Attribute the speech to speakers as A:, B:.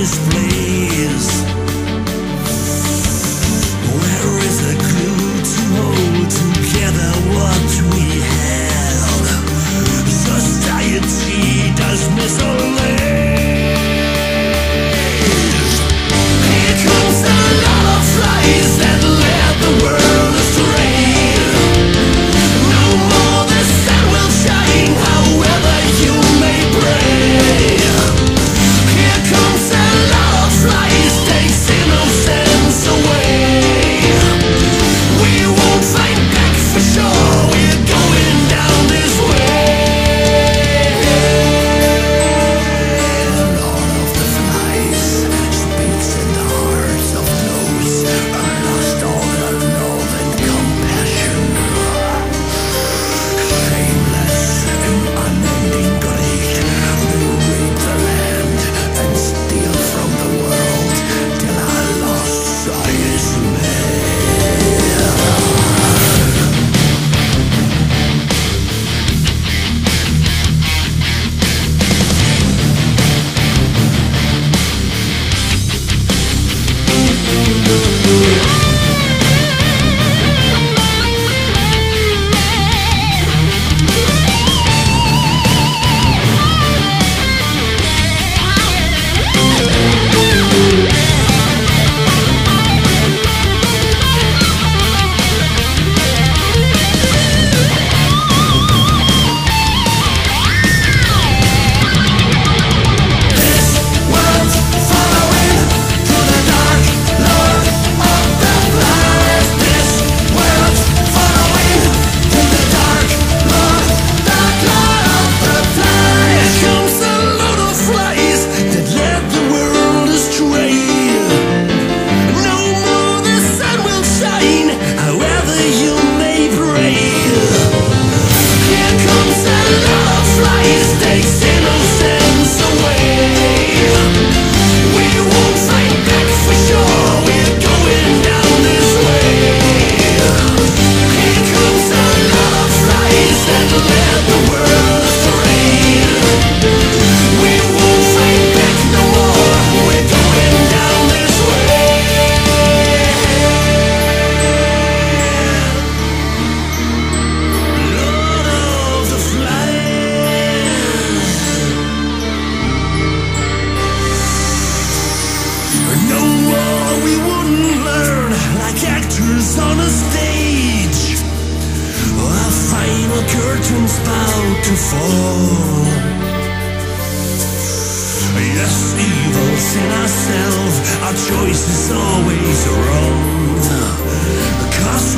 A: this place? Where is the glue to hold together what we held? Society does mislay. Here comes a lot of flies that led the world astray. No more the sun will shine, however you may pray. Here comes a lot of flies, takes innocence away. We won't fight back for sure, we're going down this way. Lord of the flies speaks in the hearts of those who lost all their love and compassion. Shameless and unending greed, they rape the land and steal from the world till our lost soul is made. On a stage, our final curtain's about to fall. Yes, evil's in ourselves, our choice is always wrong. 'Cause